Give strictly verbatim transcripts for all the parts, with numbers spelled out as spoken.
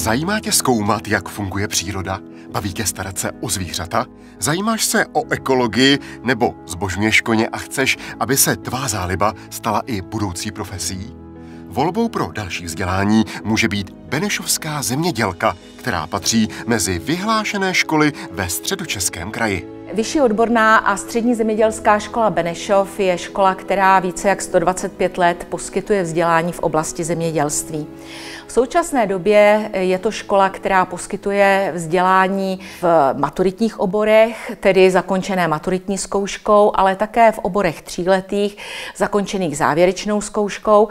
Zajímá tě zkoumat, jak funguje příroda? Baví tě starat se o zvířata? Zajímáš se o ekologii nebo zbožňuješ koně a chceš, aby se tvá záliba stala i budoucí profesí? Volbou pro další vzdělání může být benešovská zemědělka, která patří mezi vyhlášené školy ve Středočeském kraji. Vyšší odborná a střední zemědělská škola Benešov je škola, která více jak sto dvacet pět let poskytuje vzdělání v oblasti zemědělství. V současné době je to škola, která poskytuje vzdělání v maturitních oborech, tedy zakončené maturitní zkouškou, ale také v oborech tříletých, zakončených závěrečnou zkouškou.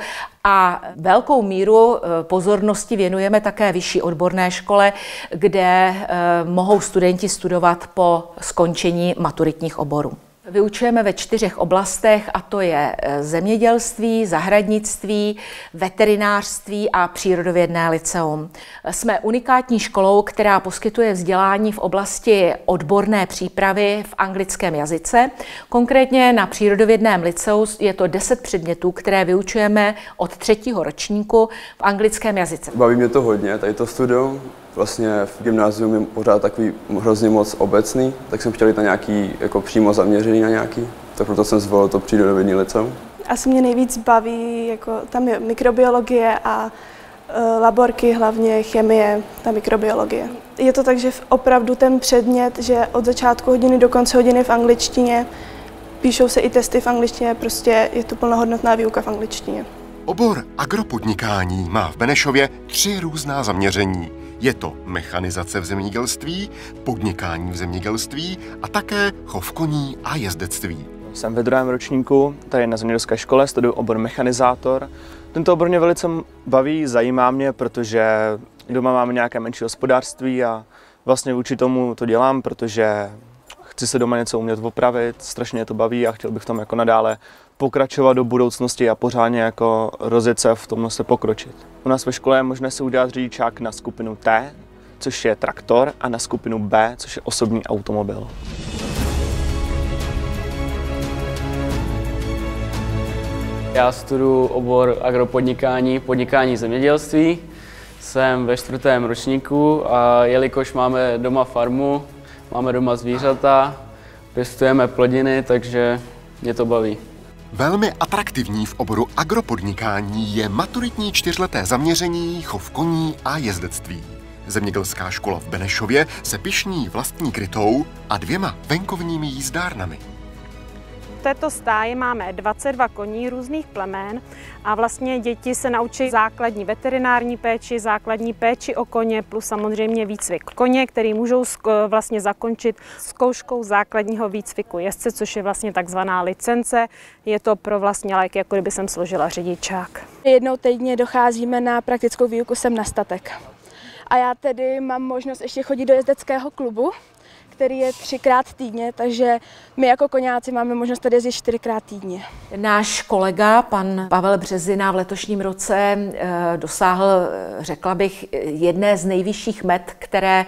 A velkou míru pozornosti věnujeme také vyšší odborné škole, kde mohou studenti studovat po skončení maturitních oborů. Vyučujeme ve čtyřech oblastech, a to je zemědělství, zahradnictví, veterinářství a přírodovědné lyceum. Jsme unikátní školou, která poskytuje vzdělání v oblasti odborné přípravy v anglickém jazyce. Konkrétně na přírodovědném lyceu je to deset předmětů, které vyučujeme od třetího ročníku v anglickém jazyce. Baví mě to hodně, tady to studium. Vlastně v gymnáziu je pořád takový hrozně moc obecný, tak jsem chtěl jít na nějaký jako přímo zaměřený na nějaký, tak proto jsem zvolil to přírodovědné lyceum. Asi mě nejvíc baví, jako tam je mikrobiologie a e, laborky, hlavně chemie, ta mikrobiologie. Je to tak, že opravdu ten předmět, že od začátku hodiny do konce hodiny v angličtině, píšou se i testy v angličtině, prostě je to plnohodnotná výuka v angličtině. Obor agropodnikání má v Benešově tři různá zaměření. Je to mechanizace v zemědělství, podnikání v zemědělství a také chov koní a jezdectví. Jsem ve druhém ročníku, tady na zemědělské škole, studuji obor mechanizátor. Tento obor mě velice baví, zajímá mě, protože doma máme nějaké menší hospodářství a vlastně vůči tomu to dělám, protože chci se doma něco umět opravit, strašně mě to baví a chtěl bych v tom jako nadále pokračovat do budoucnosti a pořádně jako rozjet se v tom se pokročit. U nás ve škole je možné si udělat řidičák na skupinu T, což je traktor, a na skupinu B, což je osobní automobil. Já studuji obor agropodnikání, podnikání zemědělství. Jsem ve čtvrtém ročníku a jelikož máme doma farmu, máme doma zvířata, pěstujeme plodiny, takže mě to baví. Velmi atraktivní v oboru agropodnikání je maturitní čtyřleté zaměření chov koní a jezdectví. Zemědělská škola v Benešově se pyšní vlastní krytou a dvěma venkovními jízdárnami. V této stáji máme dvacet dva koní různých plemen a vlastně děti se naučí základní veterinární péči, základní péči o koně plus samozřejmě výcvik koně, který můžou vlastně zakončit zkouškou základního výcviku jezdce, což je vlastně takzvaná licence. Je to pro vlastně lajky, jako kdyby jsem složila řidičák. Jednou týdně docházíme na praktickou výuku sem na statek. A já tedy mám možnost ještě chodit do jezdeckého klubu, který je třikrát týdně, takže my jako koňáci máme možnost tady jezdit čtyřikrát týdně. Náš kolega, pan Pavel Březina, v letošním roce dosáhl, řekla bych, jedné z nejvyšších met, které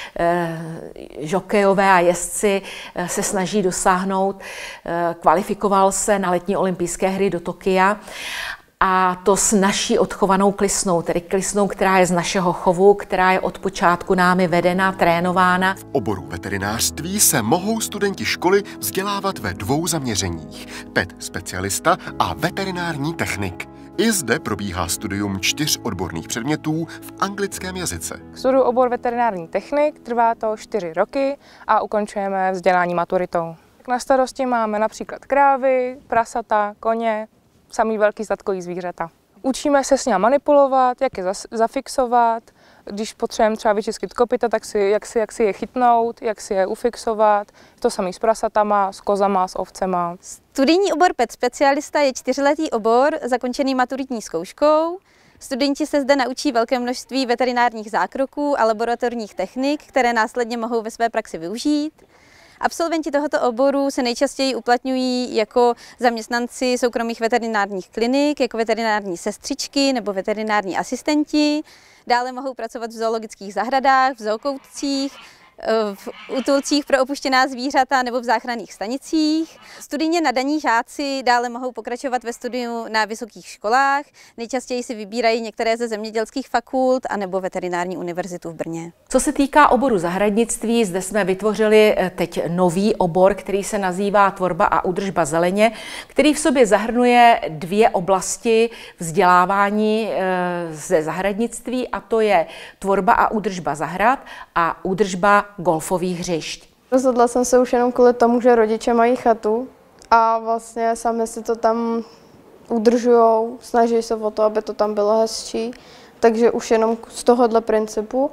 žokejové a jezdci se snaží dosáhnout. Kvalifikoval se na letní olympijské hry do Tokia. A to s naší odchovanou klisnou, tedy klisnou, která je z našeho chovu, která je od počátku námi vedena, trénována. V oboru veterinářství se mohou studenti školy vzdělávat ve dvou zaměřeních. Pet specialista a veterinární technik. I zde probíhá studium čtyř odborných předmětů v anglickém jazyce. Studuji obor veterinární technik, trvá to čtyři roky a ukončujeme vzdělání maturitou. Na starosti máme například krávy, prasata, koně, samý velký statkový zvířata. Učíme se s ním manipulovat, jak je zafixovat, když potřebujeme třeba vyčistit kopyta, tak si, jak, si, jak si je chytnout, jak si je ufixovat. To samý s prasatama, s kozama, s ovcema. Studijní obor pet specialista je čtyřletý obor zakončený maturitní zkouškou. Studenti se zde naučí velké množství veterinárních zákroků a laboratorních technik, které následně mohou ve své praxi využít. Absolventi tohoto oboru se nejčastěji uplatňují jako zaměstnanci soukromých veterinárních klinik, jako veterinární sestřičky nebo veterinární asistenti. Dále mohou pracovat v zoologických zahradách, v zookoutcích v útulcích pro opuštěná zvířata nebo v záchranných stanicích. Studijně nadaní žáci dále mohou pokračovat ve studiu na vysokých školách. Nejčastěji si vybírají některé ze zemědělských fakult anebo veterinární univerzitu v Brně. Co se týká oboru zahradnictví, zde jsme vytvořili teď nový obor, který se nazývá Tvorba a údržba zeleně, který v sobě zahrnuje dvě oblasti vzdělávání ze zahradnictví, a to je tvorba a údržba zahrad a údržba golfových hřišť. Rozhodla jsem se už jenom kvůli tomu, že rodiče mají chatu a vlastně sami si to tam udržujou, snaží se o to, aby to tam bylo hezčí, takže už jenom z tohohle principu.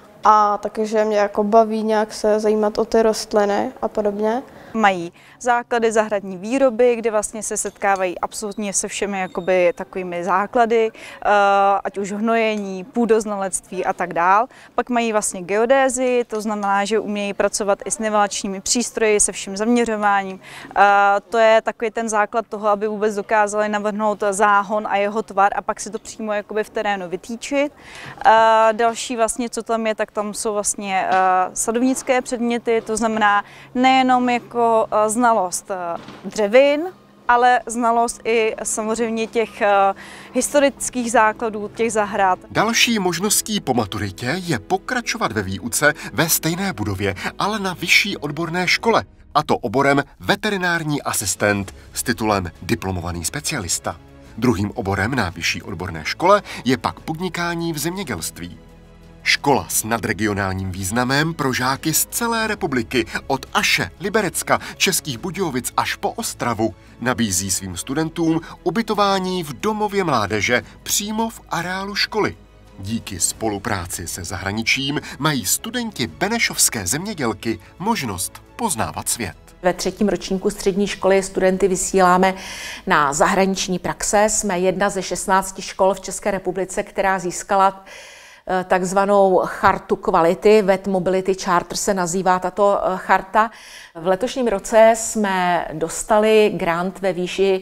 A takže mě jako baví nějak se zajímat o ty rostliny a podobně. Mají základy zahradní výroby, kde vlastně se setkávají absolutně se všemi jakoby takovými základy, ať už hnojení, půdoznalectví a tak dál. Pak mají vlastně geodézi, to znamená, že umějí pracovat i s nivelačními přístroji, se vším zaměřováním. To je takový ten základ toho, aby vůbec dokázali navrhnout záhon a jeho tvar a pak si to přímo jakoby v terénu vytýčit. Další vlastně, co tam je, tak tam jsou vlastně sadovnické předměty, to znamená nejenom jako znalost dřevin, ale znalost i samozřejmě těch historických základů těch zahrad. Další možností po maturitě je pokračovat ve výuce ve stejné budově, ale na vyšší odborné škole, a to oborem veterinární asistent s titulem diplomovaný specialista. Druhým oborem na vyšší odborné škole je pak podnikání v zemědělství. Škola s nadregionálním významem pro žáky z celé republiky, od Aše, Liberecka, Českých Budějovic až po Ostravu, nabízí svým studentům ubytování v domově mládeže přímo v areálu školy. Díky spolupráci se zahraničím mají studenti benešovské zemědělky možnost poznávat svět. Ve třetím ročníku střední školy studenty vysíláme na zahraniční praxe. Jsme jedna ze šestnácti škol v České republice, která získala takzvanou chartu kvality, Vet Mobility Charter se nazývá tato charta. V letošním roce jsme dostali grant ve výši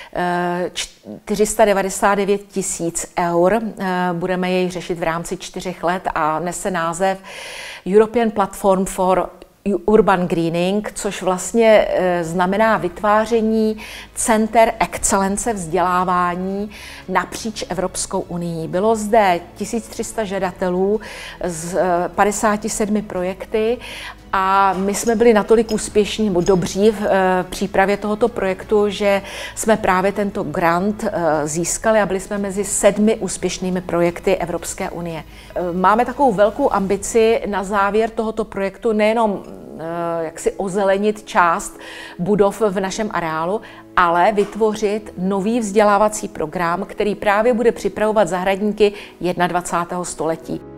čtyři sta devadesát devět tisíc eur. Budeme jej řešit v rámci čtyřech let a nese název European Platform for Urban Greening, což vlastně znamená vytváření center excelence vzdělávání napříč Evropskou unii. Bylo zde tisíc tři sta žadatelů z padesáti sedmi projekty a my jsme byli natolik úspěšní nebo dobří v přípravě tohoto projektu, že jsme právě tento grant získali a byli jsme mezi sedmi úspěšnými projekty Evropské unie. Máme takovou velkou ambici na závěr tohoto projektu nejenom jak si ozelenit část budov v našem areálu, ale vytvořit nový vzdělávací program, který právě bude připravovat zahradníky dvacátého prvního století.